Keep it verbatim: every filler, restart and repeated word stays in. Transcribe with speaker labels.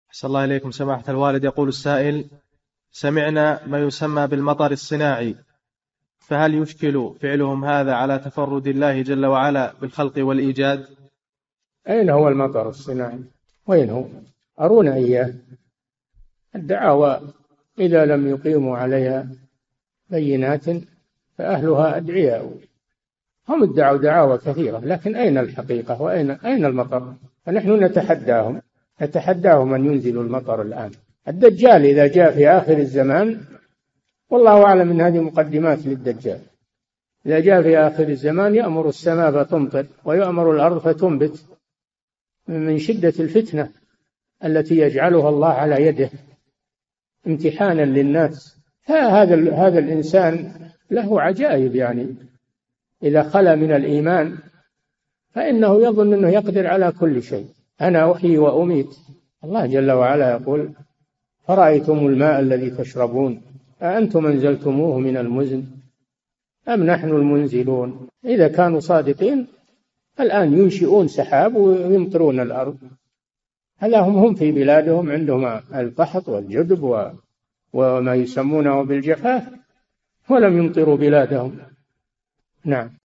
Speaker 1: أحسن الله إليكم سماحة الوالد. يقول السائل: سمعنا ما يسمى بالمطر الصناعي، فهل يشكل فعلهم هذا على تفرد الله جل وعلا بالخلق والإيجاد؟
Speaker 2: أين هو المطر الصناعي؟ وين هو؟ أرونا إياه. الدعاوى إذا لم يقيموا عليها بينات فأهلها أدعياء. هم ادعوا دعاوى كثيرة، لكن أين الحقيقة وأين أين المطر؟ فنحن نتحداهم نتحداهم أن ينزلوا المطر الآن. الدجال إذا جاء في آخر الزمان، والله أعلم أن هذه مقدمات للدجال، إذا جاء في آخر الزمان يأمر السماء فتمطر ويأمر الأرض فتنبت من شدة الفتنة التي يجعلها الله على يده امتحانا للناس. فهذا هذا الإنسان له عجائب، يعني إذا خلا من الإيمان فإنه يظن أنه يقدر على كل شيء. أنا أحيي وأميت. الله جل وعلا يقول: فرأيتم الماء الذي تشربون أأنتم أنزلتموه من المزن أم نحن المنزلون. إذا كانوا صادقين الآن ينشئون سحاب ويمطرون الأرض. هذا هم هم في بلادهم عندهم القحط والجدب وما يسمونه بالجفاف، ولم يمطروا بلادهم. نعم.